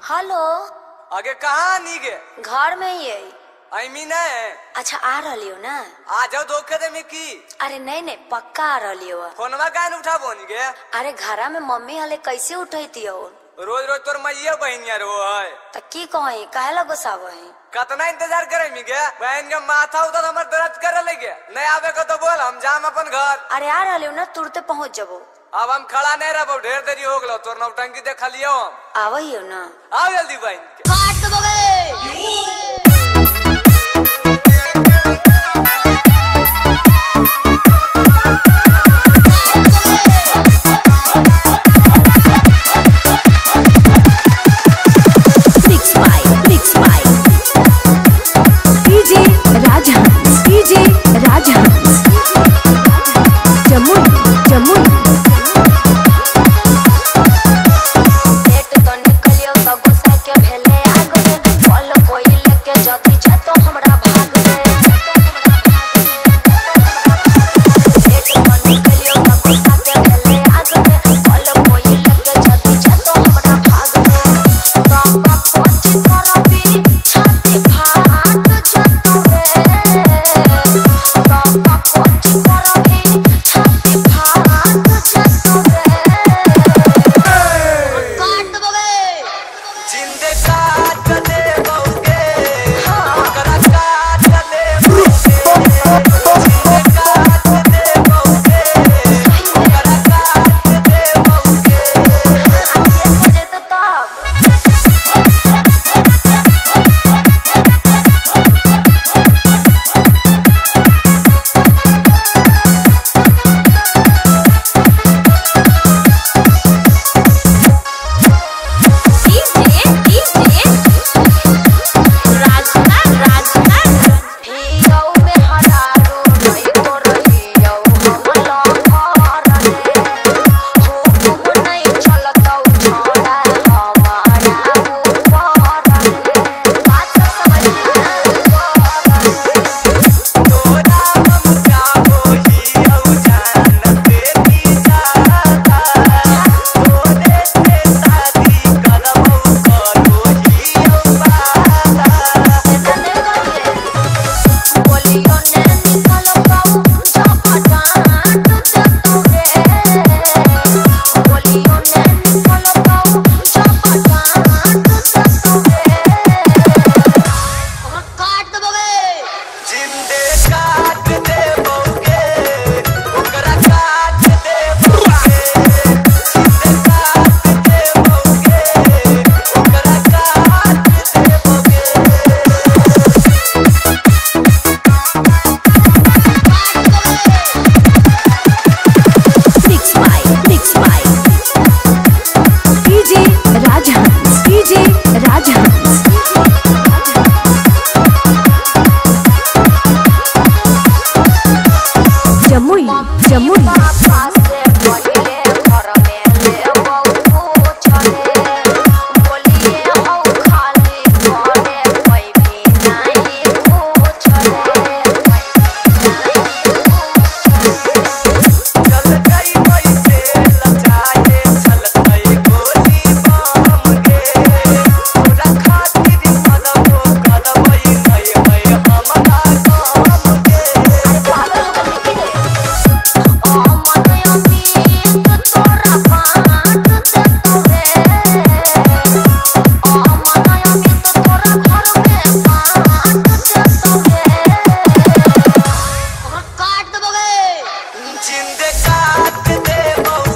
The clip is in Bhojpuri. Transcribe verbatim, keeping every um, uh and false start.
हेलो। आगे कहाँ नी गे? घर में ही है। आईमी नहीं। अच्छा आ रही हो ना? आ जाओ धोखे दे में की। अरे नहीं नहीं पक्का आ रही हो। फोनवा काहे न उठा बोनी गे? अरे घरा में मम्मी हले कैसे उठैती हो? रोज रोज तोर मैया बहनिया रो है। त की कही काहे ला गुस्सा बही? कतना इंतजार करे मी गे? बहन के माथा उतर हमर दर्द करे लगे। नहीं आवे को तो बोल, हम जाम अपन घर। अरे आ रही हो ना, तुरते पहुँच जबो। अब हम खड़ा नहीं रहो, ढेर देरी हो गलो। तोर नौटंकी देख लियो हम। आवही हो ना? आओ जल्दी बहन के। काट दोगे। जिंदे काट दे।